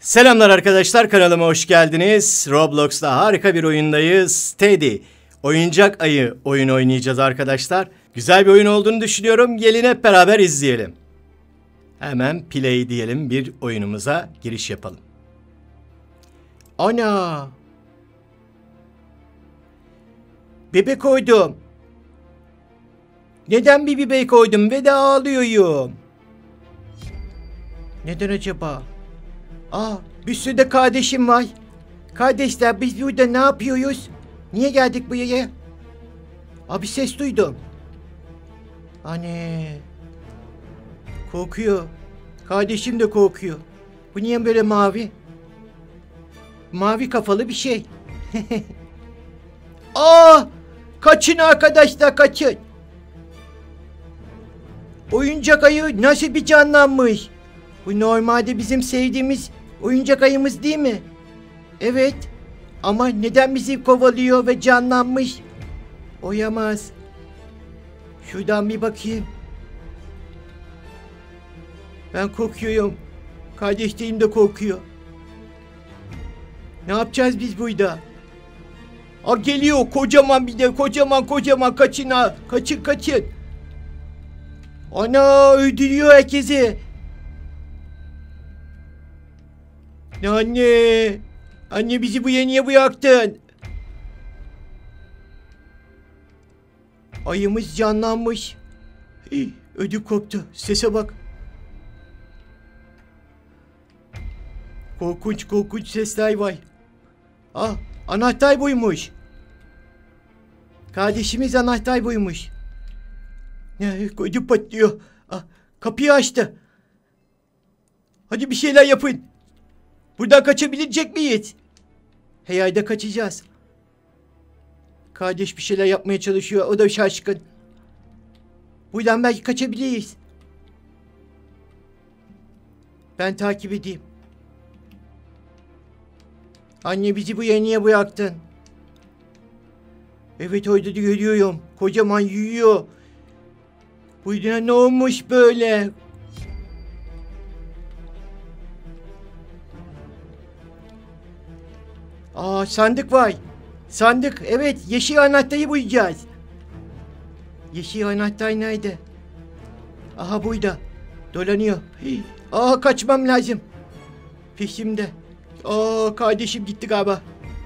Selamlar arkadaşlar, kanalıma hoş geldiniz. Roblox'ta harika bir oyundayız. Teddy, oyuncak ayı oyun oynayacağız arkadaşlar. Güzel bir oyun olduğunu düşünüyorum. Gelin hep beraber izleyelim. Hemen play diyelim, bir oyunumuza giriş yapalım. Ana! Bebek koydum. Neden bir bebek koydum ve de ağlıyorum? Neden acaba? Bir sürü de kardeşim var. Kardeşler, biz burada ne yapıyoruz? Niye geldik buraya? Bir ses duydum. Anne. Korkuyor. Kardeşim de korkuyor. Bu niye böyle mavi? Mavi kafalı bir şey. Kaçın arkadaşlar, kaçın. Oyuncak ayı nasıl bir canlanmış? Bu normalde bizim sevdiğimiz oyuncak ayımız değil mi? Evet. Ama neden bizi kovalıyor ve canlanmış? Oyamaz. Şuradan bir bakayım. Ben korkuyorum. Kardeşlerim de korkuyor. Ne yapacağız biz burada? Geliyor kocaman, bir de kocaman kaçın ha. Kaçın. Ana, öldürüyor herkesi. Anne bizi buraya niye bıraktın? Ayımız canlanmış. Ödüm koptu. Sese bak. Korkunç sesler var. Anahtar buymuş. Kardeşimiz anahtar buymuş. Ödüm patlıyor. Kapıyı açtı. Hadi bir şeyler yapın. Buradan kaçabilecek miyiz? Herhalde kaçacağız. Kardeş bir şeyler yapmaya çalışıyor. O da şaşkın. Buradan belki kaçabiliriz. Ben takip edeyim. Anne, bizi buraya niye bıraktın? Evet, orada da görüyorum. Kocaman yürüyor. Burada ne olmuş böyle? Sandık var. Sandık. Evet, yeşil anahtarı bulacağız. Yeşil anahtar nerede? Burada. Dolanıyor. Kaçmam lazım. Peşimde. Kardeşim gitti galiba.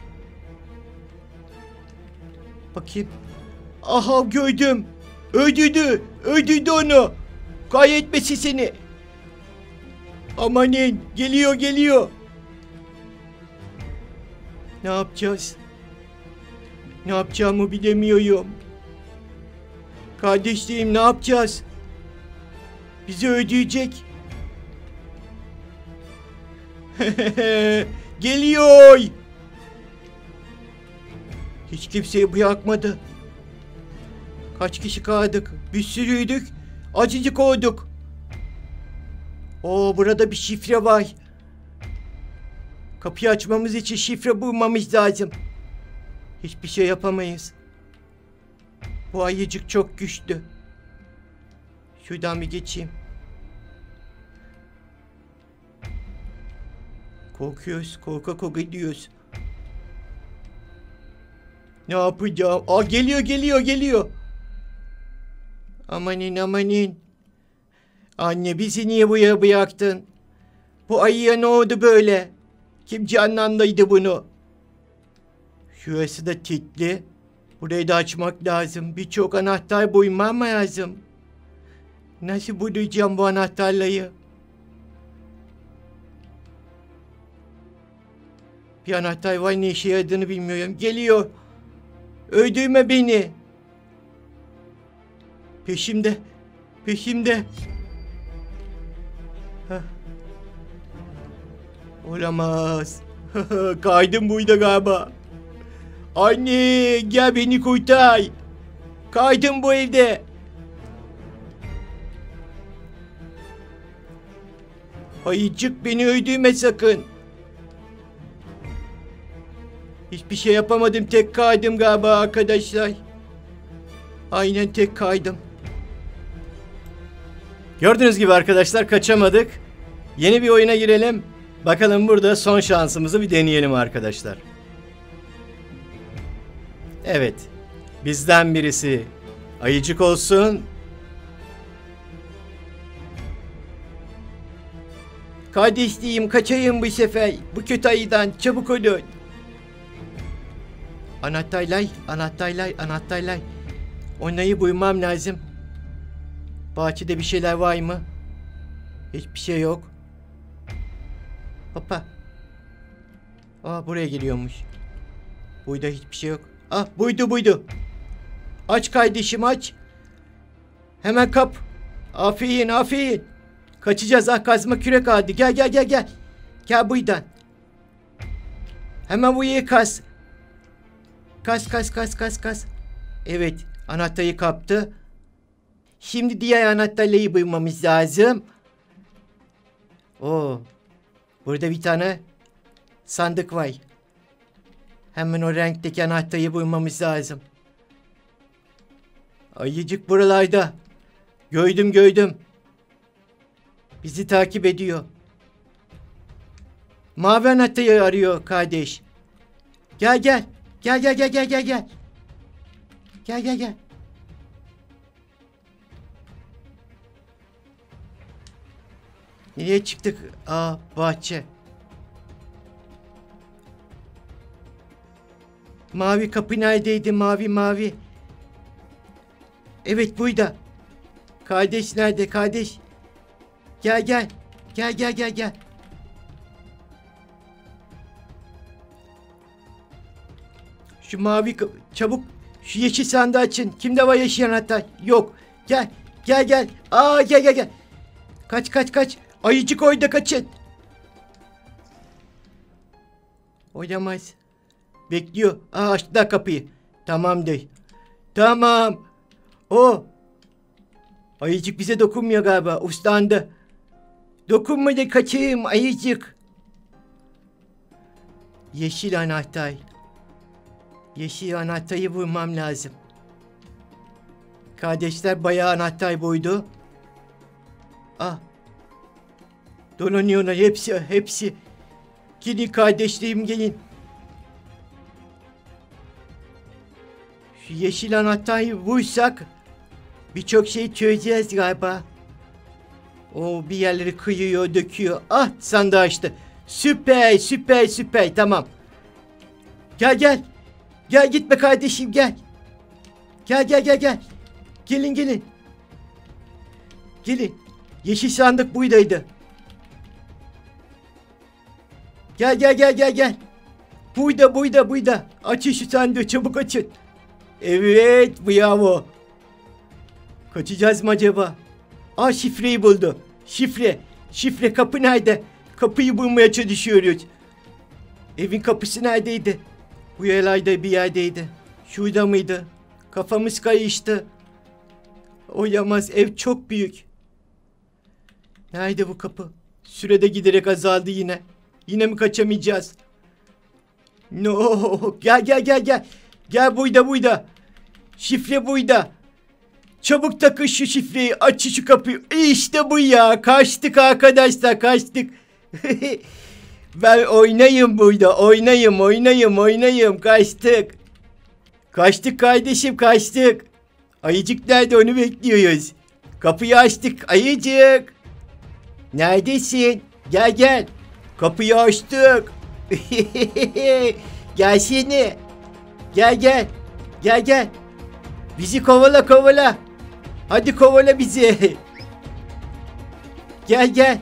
Bakayım. Gördüm. Öldürdü onu. Kaybetmesin seni. Amanın, geliyor. Ne yapacağız? Ne yapacağımı bilemiyorum. Kardeşlerim, ne yapacağız? Bizi öldürecek. Geliyor. Hiç kimseyi bırakmadı. Kaç kişi kaldık? Bir sürüydük. Acıcık olduk. Burada bir şifre var. Kapıyı açmamız için şifre bulmamız lazım. Hiçbir şey yapamayız. Bu ayıcık çok güçlü. Şuradan bir geçeyim. Korkuyoruz. Korka gidiyoruz. Ne yapacağım? Geliyor. Amanin. Anne, bizi niye buraya bıraktın? Bu ayıya ne oldu böyle? Kim canlandırdı bunu? Şurası da kilitli. Burayı da açmak lazım. Birçok anahtar bulmam lazım. Nasıl bulacağım bu anahtarları? Bir anahtar var, ne işe yaradığını bilmiyorum. Geliyor. Öldürme beni. Peşimde. Olamaz. Kaydım burada galiba. Anne, gel beni kurtar. Kaydım bu evde. Ayıcık, beni öldürme sakın. Hiçbir şey yapamadım. Tek kaydım galiba arkadaşlar. Aynen, tek kaydım. Gördüğünüz gibi arkadaşlar, kaçamadık. Yeni bir oyuna girelim. Bakalım burada son şansımızı bir deneyelim arkadaşlar. Evet. Bizden birisi ayıcık olsun. Kardeşliğim, kaçayım bu sefer. Bu kötü ayıdan çabuk olun. Anahtarlar. Onları bulmam lazım. Bahçede bir şeyler var mı? Hiçbir şey yok. Hoppa. Buraya geliyormuş. Burada hiçbir şey yok. Buydu. Aç kardeşim, aç. Hemen kap. Aferin. Kaçacağız. Kazma kürek aldı. Gel. Gel buradan. Hemen buraya kas. Kas. Evet. Anahtarı kaptı. Şimdi diğer anahtarları bulmamız lazım. Burada bir tane sandık var. Hemen o renkteki anahtarı bulmamız lazım. Ayıcık buralarda. Gördüm. Bizi takip ediyor. Mavi anahtarı arıyor kardeş. Gel. Gel. Nereye çıktık? Bahçe. Mavi kapı neredeydi? Mavi. Evet, burada. Kardeş nerede? Kardeş. Gel. Şu mavi çabuk. Şu yeşil sandığı açın. Kimde var yeşil anahtar? Yok. Gel. Gel. Kaç. Ayıcık orada, kaçın. Oynamaz. Bekliyor. Açtılar kapıyı. Tamamdır. Tamam. Ayıcık bize dokunmuyor galiba. Uslandı. Dokunma da kaçayım ayıcık. Yeşil anahtar. Yeşil anahtarı vurmam lazım. Kardeşler bayağı anahtar buydu. Dolanıyorlar hepsi. Gelin kardeşlerim, gelin. Şu yeşil anahtarı vursak birçok şey çözeceğiz galiba. Bir yerleri kıyıyor, döküyor. Sandığı açtı. Süper. Tamam. Gel. Gel, gitme kardeşim, gel. Gel. Gelin. Yeşil sandık buradaydı. Gel. Burada. Açın şu sandığı, çabuk açın. Evet, bravo. Kaçacağız mı acaba? Şifreyi buldu. Şifre, kapı nerede? Kapıyı bulmaya çalışıyoruz. Evin kapısı neredeydi? Bu yerlerde bir yerdeydi. Şurada mıydı? Kafamız karıştı. Oyamaz, ev çok büyük. Nerede bu kapı? Sürede giderek azaldı yine. Yine mi kaçamayacağız? No. Gel. Gel, burada. Şifre burada. Çabuk takın şu şifreyi. Aç şu kapıyı. İşte bu ya. Kaçtık arkadaşlar. Ben oynayayım burada. Oynayayım. Kaçtık kardeşim, kaçtık. Ayıcık nerede, onu bekliyoruz. Kapıyı açtık ayıcık. Neredesin? Gel. Kapıyı açtık. Gelsene. Gel. Bizi kovala. Hadi kovala bizi. Gel.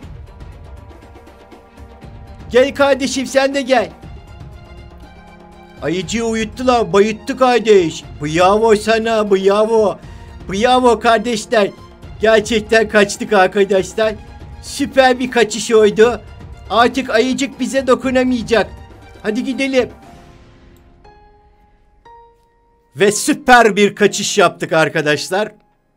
Gel kardeşim, sen de gel. Ayıcığı uyuttular, bayıttı kardeş. Bravo sana, bravo kardeşler. Gerçekten kaçtık arkadaşlar. Süper bir kaçış oydu. Artık ayıcık bize dokunamayacak. Hadi gidelim. Ve süper bir kaçış yaptık arkadaşlar.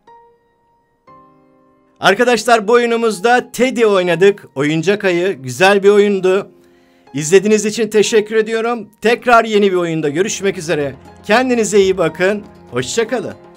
Arkadaşlar, bu oyunumuzda Teddy oynadık. Oyuncak ayı. Güzel bir oyundu. İzlediğiniz için teşekkür ediyorum. Tekrar yeni bir oyunda görüşmek üzere. Kendinize iyi bakın. Hoşça kalın.